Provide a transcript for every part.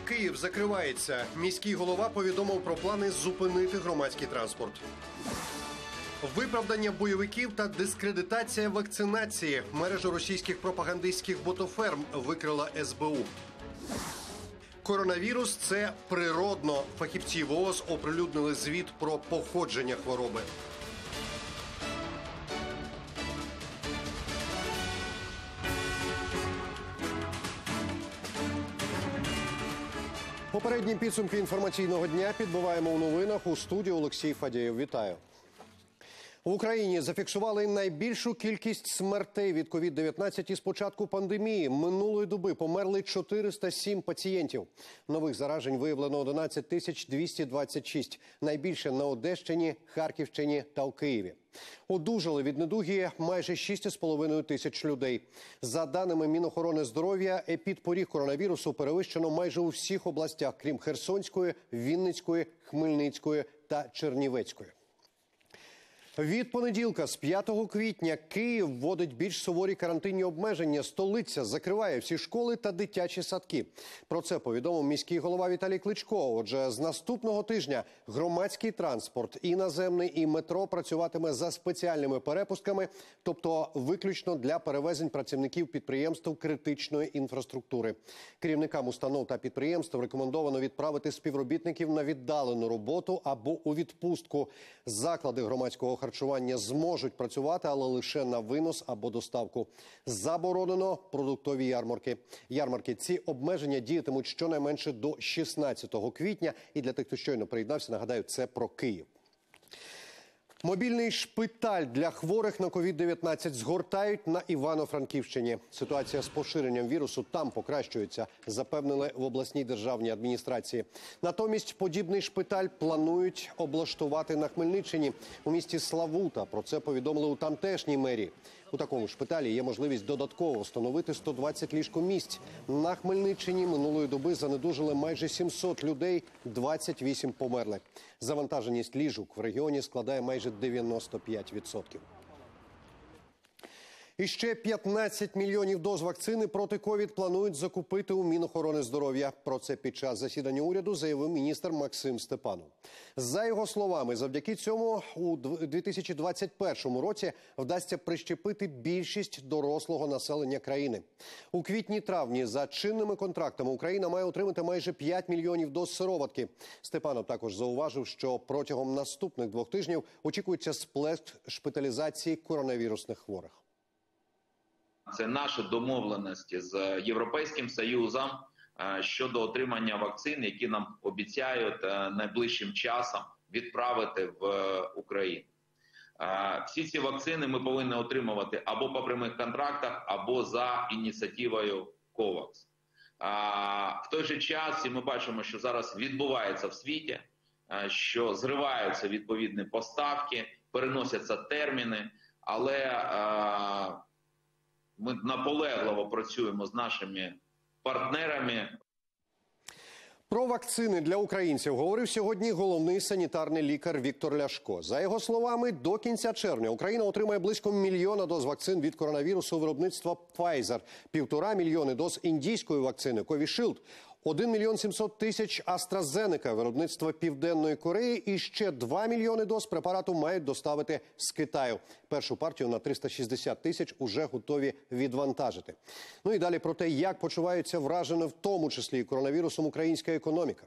Київ закривається. Міський голова повідомив про плани зупинити громадський транспорт. Виправдання бойовиків та дискредитація вакцинації. Мережу російських пропагандистських ботоферм викрила СБУ. Коронавірус – це природно. Фахівці ВООЗ оприлюднили звіт про походження хвороби. Попередні підсумки інформаційного дня підбиваємо у новинах. У студії Олексій Фадєєв. Вітаю. В Україні зафіксували найбільшу кількість смертей від COVID-19 із початку пандемії. Минулої доби померли 407 пацієнтів. Нових заражень виявлено 11 226. Найбільше на Одещині, Харківщині та у Києві. Одужали від недуги майже 6,5 тисяч людей. За даними Мінохорони здоров'я, епідпоріг коронавірусу перевищено майже у всіх областях, крім Херсонської, Вінницької, Хмельницької та Чернівецької. Від понеділка, з 5 квітня, Київ вводить більш суворі карантинні обмеження. Столиця закриває всі школи та дитячі садки. Про це повідомив міський голова Віталій Кличко. Отже, з наступного тижня громадський транспорт, і наземний, і метро працюватиме за спеціальними перепустками, тобто виключно для перевезень працівників підприємств критичної інфраструктури. Керівникам установ та підприємств рекомендовано відправити співробітників на віддалену роботу або у відпустку. Заклади громадського харчування зможуть працювати, але лише на винос або доставку. Заборонено продуктові ярмарки. Ці обмеження діятимуть щонайменше до 16 квітня. І для тих, хто щойно приєднався, нагадаю, це про Київ. Мобільний шпиталь для хворих на COVID-19 згортають на Івано-Франківщині. Ситуація з поширенням вірусу там покращується, запевнили в обласній державній адміністрації. Натомість подібний шпиталь планують облаштувати на Хмельниччині, у місті Славута. Про це повідомили у тамтешній мерії. У такому шпиталі є можливість додатково встановити 120 ліжкомісць. На Хмельниччині минулої доби занедужили майже 700 людей, 28 померли. Завантаженість ліжок в регіоні складає майже 95%. І ще 15 мільйонів доз вакцини проти ковід планують закупити у Мінохорони здоров'я. Про це під час засідання уряду заявив міністр Максим Степанов. За його словами, завдяки цьому у 2021 році вдасться прищепити більшість дорослого населення країни. У квітні-травні за чинними контрактами Україна має отримати майже 5 мільйонів доз сироватки. Степанов також зауважив, що протягом наступних 2 тижнів очікується сплеск шпиталізації коронавірусних хворих. Це наші домовленості з Європейським Союзом щодо отримання вакцин, які нам обіцяють найближчим часом відправити в Україну. Всі ці вакцини ми повинні отримувати або по прямих контрактах, або за ініціативою COVAX. В той же час ми бачимо, що зараз відбувається в світі, що зриваються відповідні поставки, переносяться терміни, але ми наполегливо працюємо з нашими партнерами. Про вакцини для українців говорив сьогодні головний санітарний лікар Віктор Ляшко. За його словами, до кінця червня Україна отримає близько 1 мільйона доз вакцин від коронавірусу виробництва Pfizer, 1,5 мільйони доз індійської вакцини Covishield, 1 мільйон 700 тисяч AstraZeneca виробництва Південної Кореї і ще 2 мільйони доз препарату мають доставити з Китаю. Першу партію на 360 тисяч уже готові відвантажити. Ну і далі про те, як почуваються вражена в тому числі і коронавірусом українська економіка.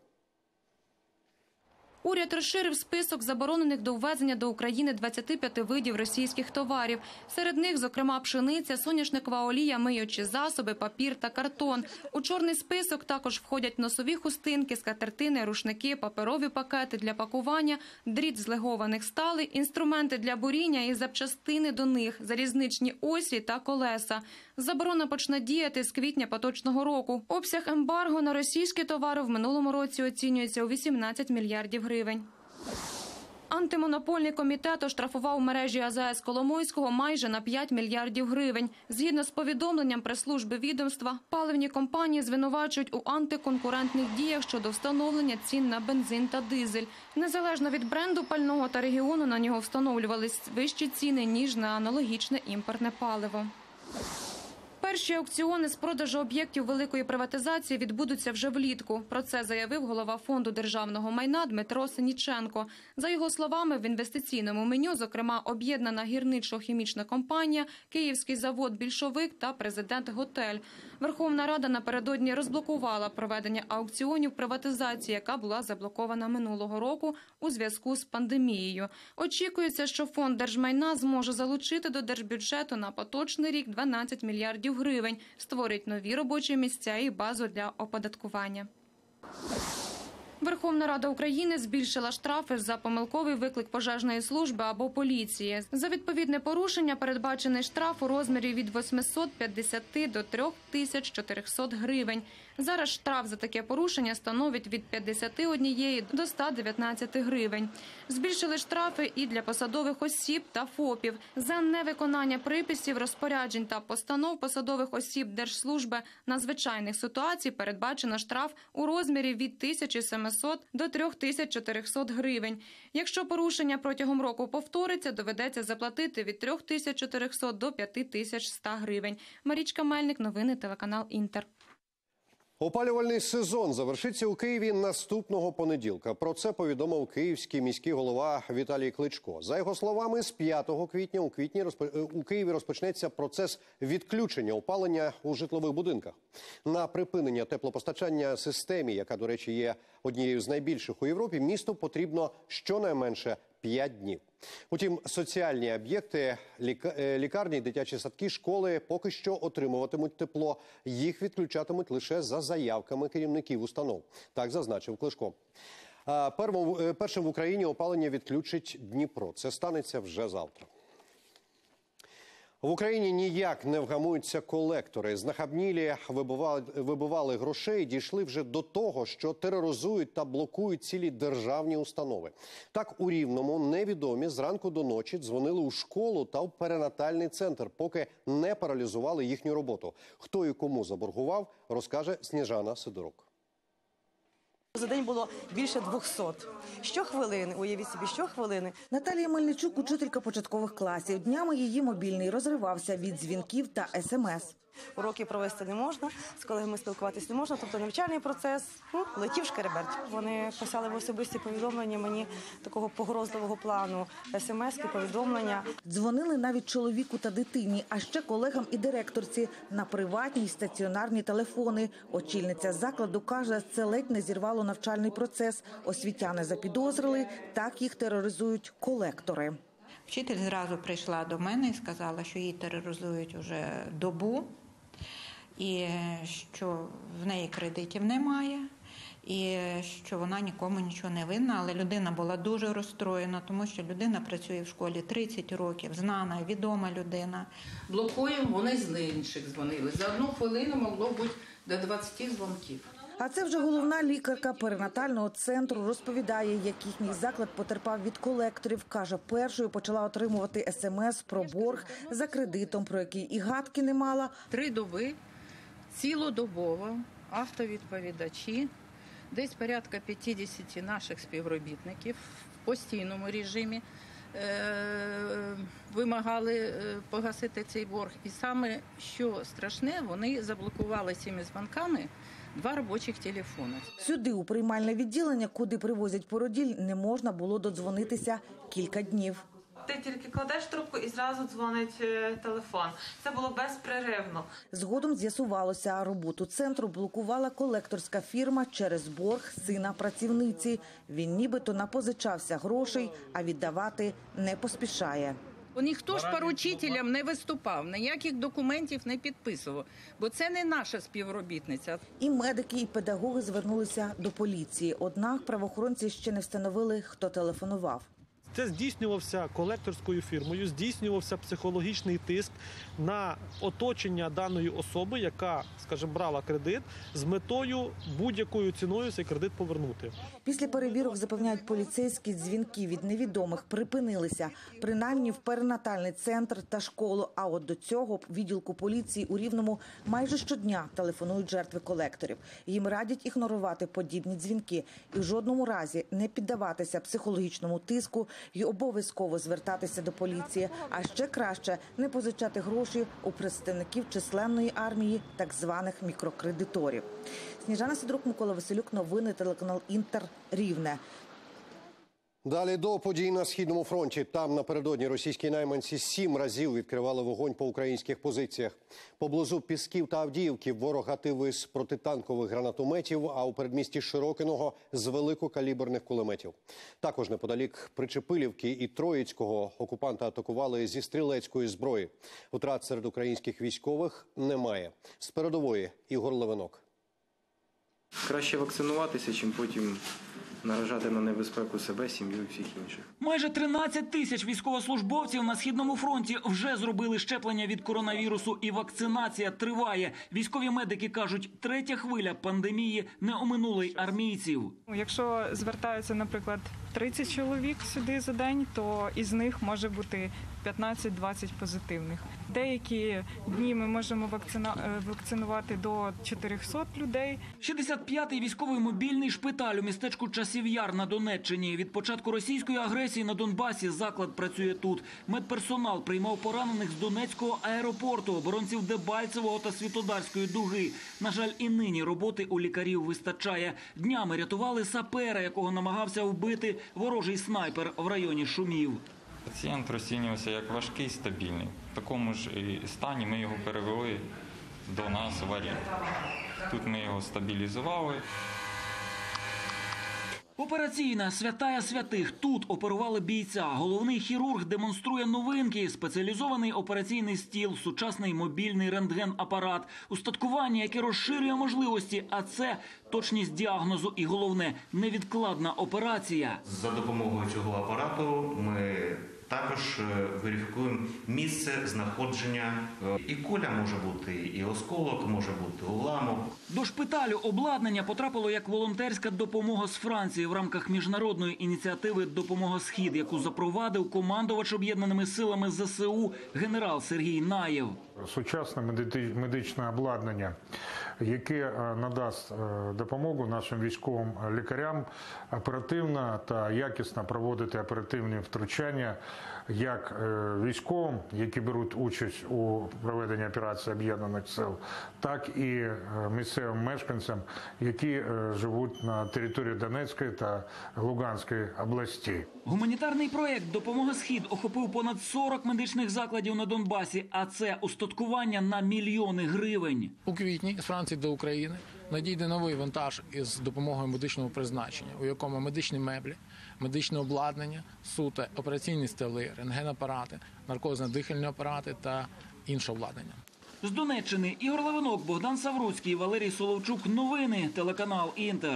Уряд розширив список заборонених до ввезення до України 25 видів російських товарів. Серед них, зокрема, пшениця, соняшникова олія, миючі засоби, папір та картон. У чорний список також входять носові хустинки, скатертини, рушники, паперові пакети для пакування, дріт з легованих сталей, інструменти для буріння і запчастини до них, залізничні осі та колеса. Заборона почне діяти з квітня поточного року. Обсяг ембарго на російські товари в минулому році оцінюється у 18 мільярдів гривень. Антимонопольний комітет оштрафував мережі АЗС Коломойського майже на 5 мільярдів гривень. Згідно з повідомленням прес-служби відомства, паливні компанії звинувачують у антиконкурентних діях щодо встановлення цін на бензин та дизель. Незалежно від бренду пального та регіону на нього встановлювались вищі ціни, ніж на аналогічне імпортне паливо. Перші аукціони з продажу об'єктів великої приватизації відбудуться вже влітку. Про це заявив голова Фонду державного майна Дмитро Синіченко. За його словами, в інвестиційному меню, зокрема, об'єднана гірничо-хімічна компанія, Київський завод «Більшовик» та «Президент-Готель». Верховна Рада напередодні розблокувала проведення аукціонів приватизації, яка була заблокована минулого року у зв'язку з пандемією. Очікується, що Фонд держмайна зможе залучити до держбюджету на поточний рік 12 мільярдів гривень, створить нові робочі місця і базу для оподаткування. Верховна Рада України збільшила штрафи за помилковий виклик пожежної служби або поліції. За відповідне порушення передбачений штраф у розмірі від 850 до 3400 гривень. Зараз штраф за таке порушення становить від 51 до 119 гривень. Збільшили штрафи і для посадових осіб та ФОПів. За невиконання приписів, розпоряджень та постанов посадових осіб Держслужби надзвичайних ситуацій передбачено штраф у розмірі від 1700 до 3400 гривень. Якщо порушення протягом року повториться, доведеться заплатити від 3400 до 5100 гривень. Марічка Мельник, новини, телеканал «Інтер». Опалювальний сезон завершиться у Києві наступного понеділка. Про це повідомив київський міський голова Віталій Кличко. За його словами, з 5 квітня у Києві розпочнеться процес відключення опалення у житлових будинках. На припинення теплопостачання системі, яка, до речі, є однією з найбільших у Європі, місту потрібно щонайменше 5 днів. Утім, соціальні об'єкти, лікарні, дитячі садки, школи поки що отримуватимуть тепло. Їх відключатимуть лише за заявками керівників установ. Так зазначив Кличко. Першим в Україні опалення відключить Дніпро. Це станеться вже завтра. В Україні ніяк не вгамуються колектори. Знахабнілі вибивали грошей, дійшли вже до того, що тероризують та блокують цілі державні установи. Так, у Рівному невідомі зранку до ночі дзвонили у школу та в перинатальний центр, поки не паралізували їхню роботу. Хто і кому заборгував, розкаже Сніжана Сидорук. За день було більше 200. Щохвилини, уявіть собі, щохвилини. Наталія Мельничук – учителька початкових класів. Днями її мобільний розривався від дзвінків та смс. Уроки провести не можна, з колегами спілкуватися не можна, тобто навчальний процес летів шкереберть. Вони писали в особисті повідомлення мені такого погрозливого плану, смс-ки, повідомлення. Дзвонили навіть чоловіку та дитині, а ще колегам і директорці на приватні й стаціонарні телефони. Очільниця закладу каже, це ледь не зірвало навчальний процес. Освітяни запідозрили, так їх тероризують колектори. Вчитель зразу прийшла до мене і сказала, що її тероризують уже добу, і що в неї кредитів немає, і що вона нікому нічого не винна. Але людина була дуже розстроєна, тому що людина працює в школі 30 років, знана, відома людина. Блокуємо, вони з інших дзвонили. За 1 хвилину могло бути до 20 дзвонків. А це вже головна лікарка перинатального центру розповідає, як їхній заклад потерпав від колекторів. Каже, першою почала отримувати смс про борг за кредитом, про який і гадки не мала. 3 доби, цілодобово, автовідповідачі, десь порядка 50 наших співробітників в постійному режимі вимагали погасити цей борг. І саме, що страшне, вони заблокували цими дзвонками 2 робочих телефони. Сюди, у приймальне відділення, куди привозять породіль, не можна було додзвонитися кілька днів. Ти тільки кладеш трубку і зразу дзвонить телефон. Це було безперервно. Згодом з'ясувалося, роботу центру блокувала колекторська фірма через борг сина працівниці. Він нібито напозичався грошей, а віддавати не поспішає. Ніхто ж поручителям не виступав, ніяких документів не підписував, бо це не наша співробітниця. І медики, і педагоги звернулися до поліції. Однак правоохоронці ще не встановили, хто телефонував. Це здійснювався колекторською фірмою, здійснювався психологічний тиск на оточення даної особи, яка, скажімо, брала кредит з метою будь-якою ціною цей кредит повернути. Після перевірок, запевняють поліцейські, дзвінки від невідомих припинилися, принаймні в перинатальний центр та школу. А от до цього відділку поліції у Рівному майже щодня телефонують жертви колекторів. Їм радять ігнорувати подібні дзвінки і в жодному разі не піддаватися психологічному тиску, і обов'язково звертатися до поліції. А ще краще не позичати гроші у представників численної армії так званих мікрокредиторів. Сніжана Сидорук, Микола Василюк, новини, телеканал «Інтер», Рівне. Далі до подій на Східному фронті. Там напередодні російські найманці 7 разів відкривали вогонь по українських позиціях. Поблизу Пісків та Авдіївки ворог гатив із протитанкових гранатометів, а у передмісті Широкиного – з великокаліберних кулеметів. Також неподалік Причепилівки і Троїцького окупанти атакували зі стрілецької зброї. Втрат серед українських військових немає. З передової Ігор Левинок. Краще вакцинуватися, чим потім наражати на небезпеку себе, сім'ю і всіх інших. Майже 13 тисяч військовослужбовців на Східному фронті вже зробили щеплення від коронавірусу і вакцинація триває. Військові медики кажуть, третя хвиля пандемії не оминула й армійців. Якщо звертаються, наприклад, 30 чоловік сюди за день, то із них може бути 15-20 позитивних. Деякі дні ми можемо вакцинувати до 400 людей. 65-й військовий мобільний шпиталь у містечку Часів Яр на Донеччині. Від початку російської агресії на Донбасі заклад працює тут. Медперсонал приймав поранених з Донецького аеропорту, оборонців Дебальцевого та Світлодарської дуги. На жаль, і нині роботи у лікарів вистачає. Днями рятували сапера, якого намагався вбити ворожий снайпер в районі Шумів. Пацієнт розцінювався як важкий, стабільний. В такому ж стані ми його перевели до нас в Оріл. Тут ми його стабілізували. Операційна святая святих. Тут оперували бійця. Головний хірург демонструє новинки. Спеціалізований операційний стіл, сучасний мобільний рентген-апарат, устаткування, яке розширює можливості, а це точність діагнозу і, головне, невідкладна операція. За допомогою цього апарату ми також верифікуємо місце знаходження. І куля може бути, і осколок, може бути уламок. До шпиталю обладнання потрапило як волонтерська допомога з Франції в рамках міжнародної ініціативи «Допомога Схід», яку запровадив командувач об'єднаними силами ЗСУ генерал Сергій Наєв. Сучасне медичне обладнання, яке надасть допомогу нашим військовим лікарям оперативно та якісно проводити оперативні втручання як військовим, які беруть участь у проведенні операції Об'єднаних сил, так і місцевим мешканцям, які живуть на території Донецької та Луганської областей. Гуманітарний проєкт «Допомога Схід» охопив понад 40 медичних закладів на Донбасі, а це устаткування на мільйони гривень. У квітні з Франції до України надійде новий вантаж із допомогою медичного призначення, у якому медичні меблі, медичне обладнання, суто операційні столи, рентген-апарати, наркозно-дихальні апарати та інше обладнання. З Донеччини Ігор Левинок, Богдан Савруцький, Валерій Соловчук. Новини, телеканал «Інтер».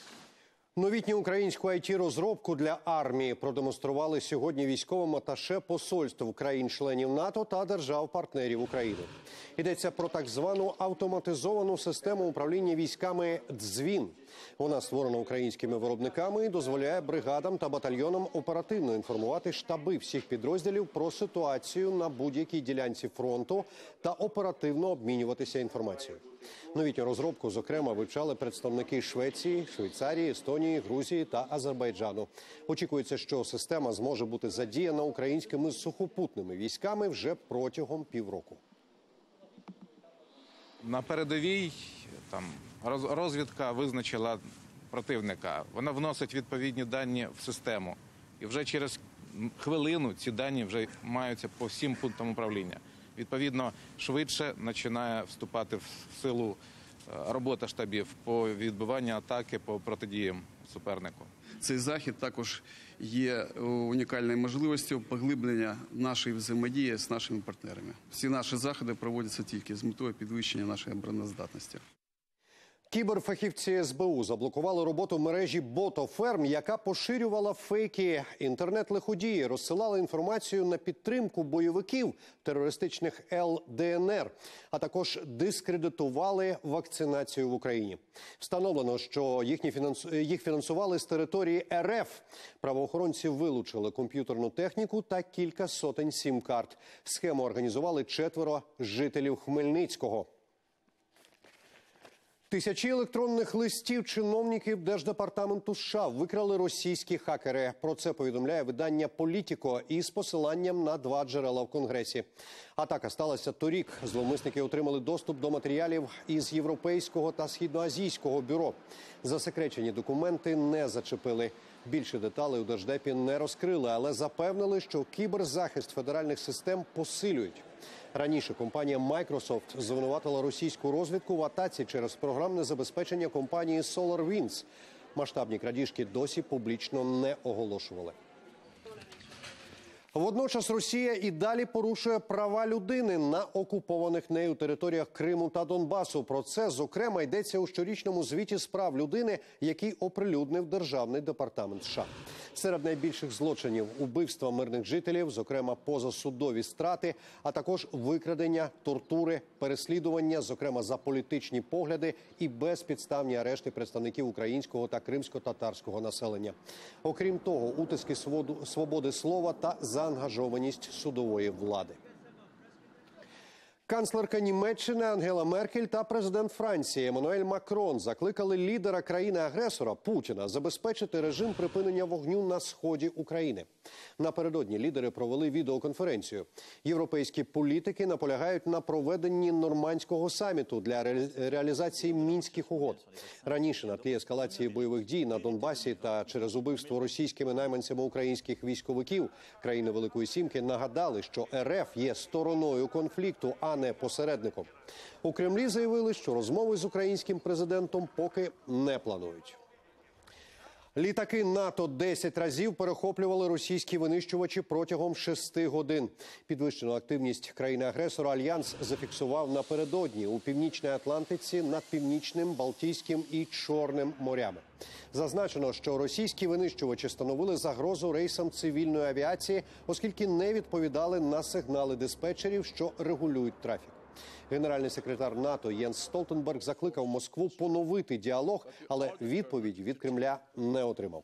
Новітню українську IT-розробку для армії продемонстрували сьогодні військовим аташе посольств країн-членів НАТО та держав-партнерів України. Йдеться про так звану автоматизовану систему управління військами «Дзвін». Вона створена українськими виробниками і дозволяє бригадам та батальйонам оперативно інформувати штаби всіх підрозділів про ситуацію на будь-якій ділянці фронту та оперативно обмінюватися інформацією. Новітню розробку, зокрема, вивчали представники Швеції, Швейцарії, Естонії, Грузії та Азербайджану. Очікується, що система зможе бути задіяна українськими сухопутними військами вже протягом півроку. На передовій розвідка визначила противника. Вона вносить відповідні дані в систему. І вже через хвилину ці дані вже маються по всім пунктам управління. Відповідно, швидше починає вступати в силу робота штабів по відбиванню атаки, по протидіям супернику. Цей захід також є унікальною можливістю поглиблення нашої взаємодії з нашими партнерами. Всі наші заходи проводяться тільки з метою підвищення нашої обороноздатності. Кіберфахівці СБУ заблокували роботу мережі ботоферм, яка поширювала фейки. Інтернет-лиходії розсилали інформацію на підтримку бойовиків терористичних ЛДНР, а також дискредитували вакцинацію в Україні. Встановлено, що їх фінансували з території РФ. Правоохоронці вилучили комп'ютерну техніку та кілька сотень сім-карт. Схему організували 4 жителів Хмельницького. Тисячі електронних листів чиновників Держдепартаменту США викрали російські хакери. Про це повідомляє видання «Політіко» із посиланням на 2 джерела в Конгресі. Атака сталася торік. Зловмисники отримали доступ до матеріалів із Європейського та Східноазійського бюро. Засекречені документи не зачепили. Більше деталей у Держдепі не розкрили, але запевнили, що кіберзахист федеральних систем посилюють. Раніше компанія Microsoft звинуватила російську розвідку в атаці через програмне забезпечення компанії SolarWinds. Масштабні крадіжки досі публічно не оголошували. Водночас Росія і далі порушує права людини на окупованих нею територіях Криму та Донбасу. Про це, зокрема, йдеться у щорічному звіті з прав людини, який оприлюднив Державний департамент США. Серед найбільших злочинів – убивства мирних жителів, зокрема позасудові страти, а також викрадення, тортури, переслідування, зокрема за політичні погляди і безпідставні арешти представників українського та кримсько-татарського населення. Окрім того, утиски свободи слова та заангажованість судової влади. Канцлерка Німеччини Ангела Меркель та президент Франції Еммануель Макрон закликали лідера країни-агресора Путіна забезпечити режим припинення вогню на сході України. Напередодні лідери провели відеоконференцію. Європейські політики наполягають на проведенні нормандського саміту для реалізації мінських угод. Раніше на тлі ескалації бойових дій на Донбасі та через убивство російськими найманцями українських військовиків країни Великої Сімки нагадали, що РФ є стороною конфлікту, а не посередником. У Кремлі заявили, що розмови з українським президентом поки не планують. Літаки НАТО 10 разів перехоплювали російські винищувачі протягом 6 годин. Підвищену активність країни-агресора Альянс зафіксував напередодні у Північній Атлантиці над Північним, Балтійським і Чорним морями. Зазначено, що російські винищувачі становили загрозу рейсам цивільної авіації, оскільки не відповідали на сигнали диспетчерів, що регулюють трафік. Генеральний секретар НАТО Єнс Столтенберг закликав Москву поновити діалог, але відповідь від Кремля не отримав.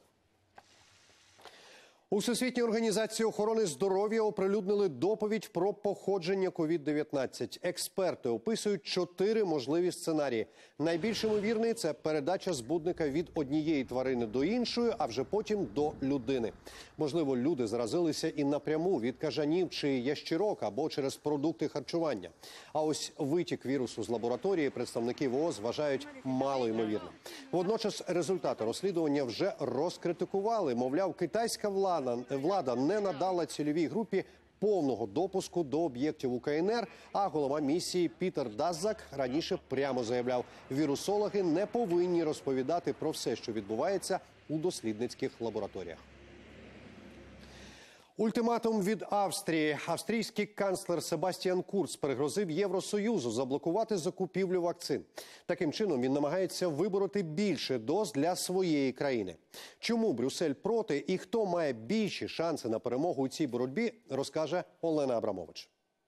У Всесвітній організації охорони здоров'я оприлюднили доповідь про походження COVID-19. Експерти описують 4 можливі сценарії. Найбільш ймовірний – це передача збудника від однієї тварини до іншої, а вже потім до людини. Можливо, люди заразилися і напряму від кажанів чи ящірок або через продукти харчування. А ось витік вірусу з лабораторії представники ВООЗ вважають малоймовірним. Водночас результати розслідування вже розкритикували. Мовляв, китайська влада не надала цільовій групі повного допуску до об'єктів УКНР, а голова місії Пітер Даззак раніше прямо заявляв, вірусологи не повинні розповідати про все, що відбувається у дослідницьких лабораторіях. Ультиматум від Австрії. Австрійський канцлер Себастьян Курц пригрозив Євросоюзу заблокувати закупівлю вакцин. Таким чином він намагається вибороти більше доз для своєї країни. Чому Брюссель проти і хто має більші шанси на перемогу у цій боротьбі, розкаже Олена Абрамович.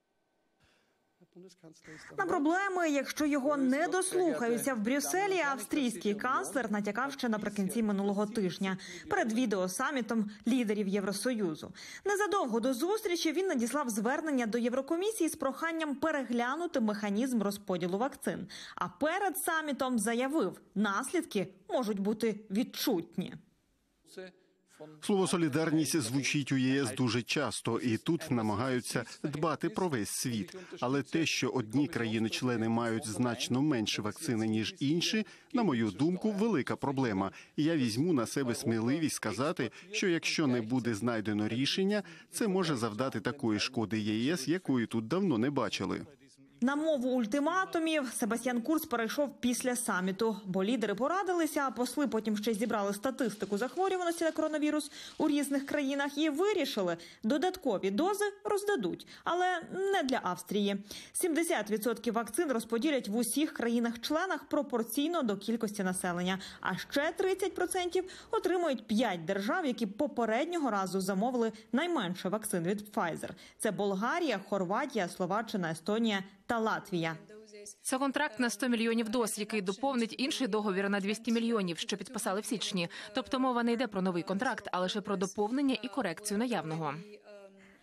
На проблеми, якщо його не дослухаються в Брюсселі, австрійський канцлер натякав ще наприкінці минулого тижня перед відеосамітом лідерів Євросоюзу. Незадовго до зустрічі він надіслав звернення до Єврокомісії з проханням переглянути механізм розподілу вакцин. А перед самітом заявив, наслідки можуть бути відчутні. Слово «солідарність» звучить у ЄС дуже часто, і тут намагаються дбати про весь світ. Але те, що одні країни-члени мають значно менше вакцини, ніж інші, на мою думку, велика проблема. І я візьму на себе сміливість сказати, що якщо не буде знайдено рішення, це може завдати такої шкоди ЄС, якої тут давно не бачили. На мову ультиматумів Себастьян Курц перейшов після саміту, бо лідери порадилися, а посли потім ще зібрали статистику захворюваності на коронавірус у різних країнах і вирішили, додаткові дози роздадуть, але не для Австрії. 70% вакцин розподілять в усіх країнах-членах пропорційно до кількості населення, а ще 30% отримують 5 держав, які попереднього разу замовили найменше вакцин від Pfizer. Це Болгарія, Хорватія, Словаччина, Естонія та Латвія. Це контракт на 100 мільйонів доз, який доповнить інший договір на 200 мільйонів, що підписали в січні. Тобто мова не йде про новий контракт, а лише про доповнення і корекцію наявного.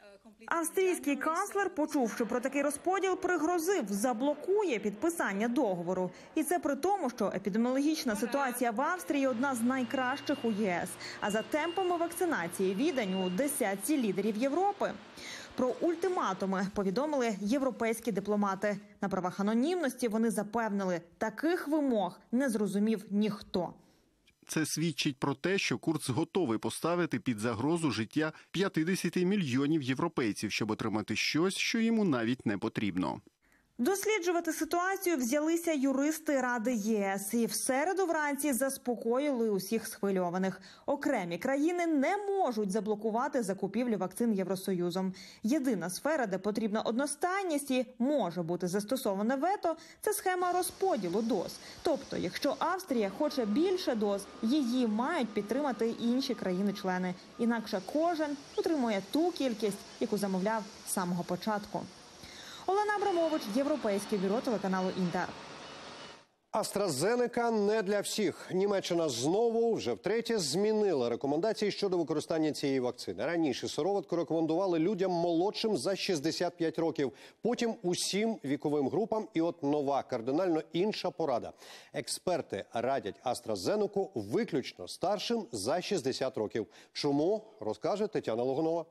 Австрійський канцлер, почувши про такий розподіл, пригрозив, заблокує підписання договору. І це при тому, що епідеміологічна ситуація в Австрії одна з найкращих у ЄС. А за темпами вакцинації відань у десятці лідерів Європи. Про ультиматуми повідомили європейські дипломати. На правах анонімності вони запевнили, таких вимог не зрозумів ніхто. Це свідчить про те, що Курц готовий поставити під загрозу життя 50 мільйонів європейців, щоб отримати щось, що йому навіть не потрібно. Досліджувати ситуацію взялися юристи Ради ЄС і в середу вранці заспокоїли усіх схвильованих. Окремі країни не можуть заблокувати закупівлю вакцин Євросоюзом. Єдина сфера, де потрібна одностайність і може бути застосоване вето – це схема розподілу доз. Тобто, якщо Австрія хоче більше доз, її мають підтримати й інші країни-члени. Інакше кожен отримує ту кількість, яку замовляв з самого початку. Олена Абрамович, Європейське бюро телеканалу «Інтер». AstraZeneca не для всіх. Німеччина знову, вже втретє, змінила рекомендації щодо використання цієї вакцини. Раніше сироватку рекомендували людям молодшим за 65 років, потім усім віковим групам. І от нова, кардинально інша порада. Експерти радять AstraZeneca виключно старшим за 60 років. Чому, розкаже Тетяна Логунова.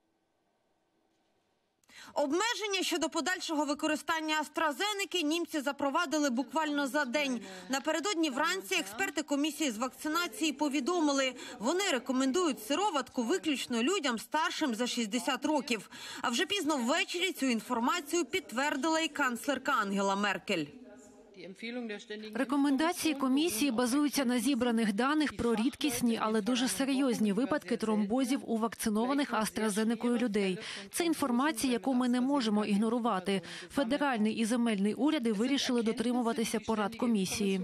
Обмеження щодо подальшого використання AstraZeneca німці запровадили буквально за день. Напередодні вранці експерти комісії з вакцинації повідомили, вони рекомендують сироватку виключно людям старшим за 60 років. А вже пізно ввечері цю інформацію підтвердила і канцлерка Ангела Меркель. Рекомендації комісії базуються на зібраних даних про рідкісні, але дуже серйозні випадки тромбозів у вакцинованих AstraZeneca людей. Це інформація, яку ми не можемо ігнорувати. Федеральний і земельний уряди вирішили дотримуватися порад комісії.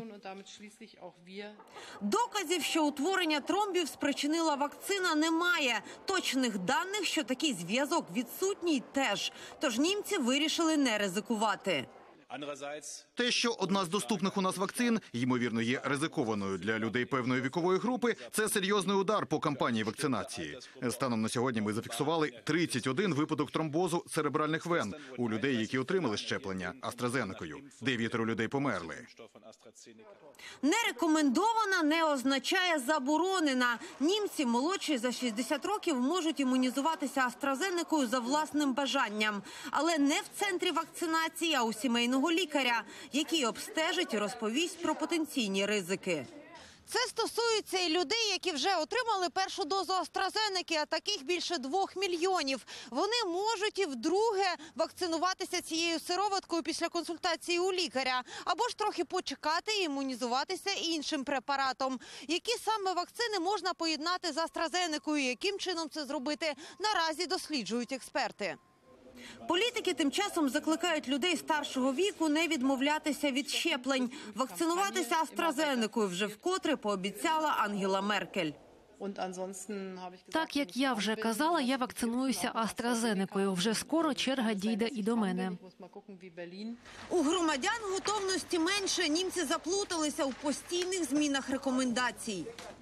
Доказів, що утворення тромбів спричинила вакцина, немає. Точних даних, що такий зв'язок відсутній, теж. Тож німці вирішили не ризикувати. Те, що одна з доступних у нас вакцин, ймовірно, є ризикованою для людей певної вікової групи, це серйозний удар по кампанії вакцинації. Станом на сьогодні ми зафіксували 31 випадок тромбозу церебральних вен у людей, які отримали щеплення AstraZeneca. 9 людей померли. Нерекомендована не означає заборонена. Німці молодші за 60 років можуть імунізуватися AstraZeneca за власним бажанням. Але не в центрі вакцинації, а у сімейного лікаря, який обстежить і розповість про потенційні ризики. Це стосується і людей, які вже отримали першу дозу AstraZeneca, а таких більше 2 мільйонів. Вони можуть і вдруге вакцинуватися цією сироваткою після консультації у лікаря. Або ж трохи почекати і імунізуватися іншим препаратом. Які саме вакцини можна поєднати з AstraZeneca, яким чином це зробити, наразі досліджують експерти. Політики тим часом закликають людей старшого віку не відмовлятися від щеплень. Вакцинуватися AstraZeneca вже вкотре пообіцяла Ангела Меркель. Так, як я вже казала, я вакцинуюся AstraZeneca. Вже скоро черга дійде і до мене. У громадян готовності менше. Німці заплуталися у постійних змінах рекомендацій.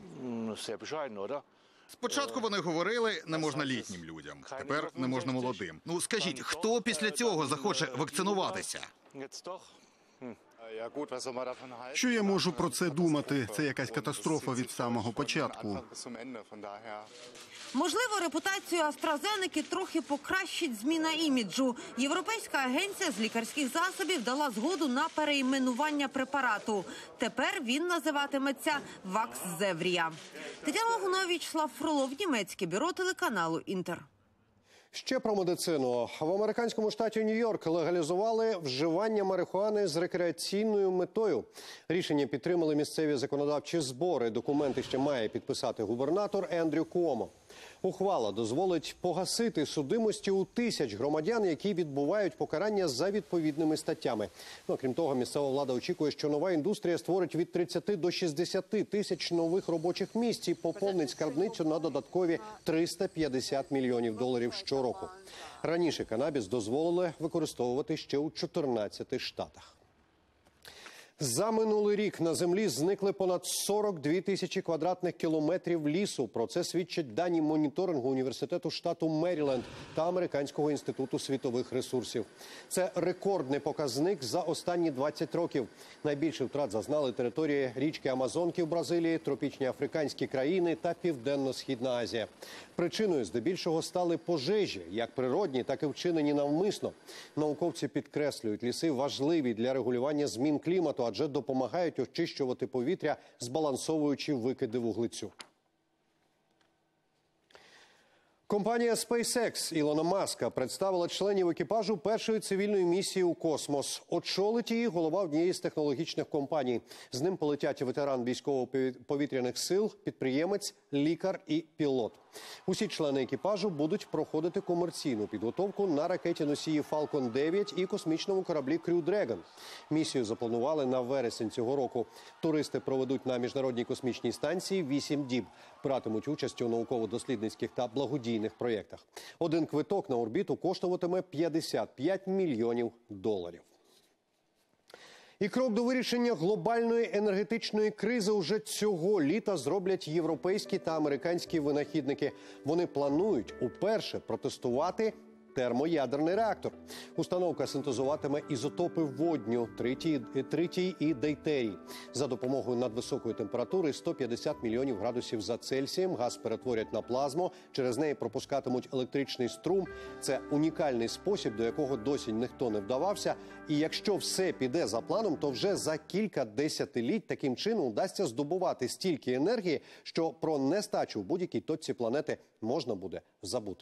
Спочатку вони говорили, не можна літнім людям, тепер не можна молодим. Ну, скажіть, хто після цього захоче вакцинуватися? Що я можу про це думати? Це якась катастрофа від самого початку. Можливо, репутацію AstraZeneca трохи покращить зміна іміджу. Європейська агенція з лікарських засобів дала згоду на перейменування препарату. Тепер він називатиметься Ваксзеврія. Тетяна Логунова, Вячеслав Фролов, Німецьке бюро телеканалу «Інтер». Ще про медицину. В американському штаті Нью-Йорк легалізували вживання марихуани з рекреаційною метою. Рішення підтримали місцеві законодавчі збори. Документи ще має підписати губернатор Ендрю Куомо. Ухвала дозволить погасити судимості у тисяч громадян, які відбувають покарання за відповідними статтями. Крім того, місцева влада очікує, що нова індустрія створить від 30 до 60 тисяч нових робочих місць і поповнить скарбницю на додаткові $350 мільйонів щороку. Раніше канабіс дозволили використовувати ще у 14 штатах. За минулий рік на землі зникли понад 42 тисячі квадратних кілометрів лісу. Про це свідчать дані моніторингу університету штату Меріленд та Американського інституту світових ресурсів. Це рекордний показник за останні 20 років. Найбільше втрат зазнали території річки Амазонки в Бразилії, тропічні африканські країни та Південно-Східна Азія. Причиною здебільшого стали пожежі, як природні, так і вчинені навмисно. Науковці підкреслюють, ліси важливі для регулювання змін клімату, адже допомагають очищувати повітря, збалансовуючи викиди вуглецю. Компанія SpaceX Ілона Маска представила членів екіпажу першої цивільної місії у космос. Очолить її голова однієї з технологічних компаній. З ним полетять ветеран військово-повітряних сил, підприємець, лікар і пілот. Усі члени екіпажу будуть проходити комерційну підготовку на ракеті-носії Falcon 9 і космічному кораблі Crew Dragon. Місію запланували на вересень цього року. Туристи проведуть на Міжнародній космічній станції 8 діб. Братимуть участь у науково-дослідницьких та благодійних проєктах. Один квиток на орбіту коштуватиме $55 мільйонів. І крок до вирішення глобальної енергетичної кризи уже цього літа зроблять європейські та американські винахідники. Вони планують уперше протестувати термоядерний реактор. Установка синтезуватиме ізотопи водню, тритій і дейтерій. За допомогою надвисокої температури 150 мільйонів градусів за Цельсієм газ перетворять на плазму, через неї пропускатимуть електричний струм. Це унікальний спосіб, до якого досі ніхто не вдавався. І якщо все піде за планом, то вже за кілька десятиліть таким чином вдасться здобувати стільки енергії, що про нестачу в будь-якій точці планети можна буде забути.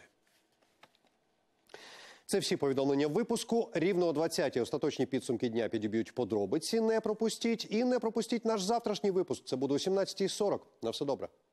Це всі повідомлення в випуску. Рівно о 20-й остаточні підсумки дня підіб'ють подробиці. Не пропустіть. І не пропустіть наш завтрашній випуск. Це буде о 17:40. На все добре.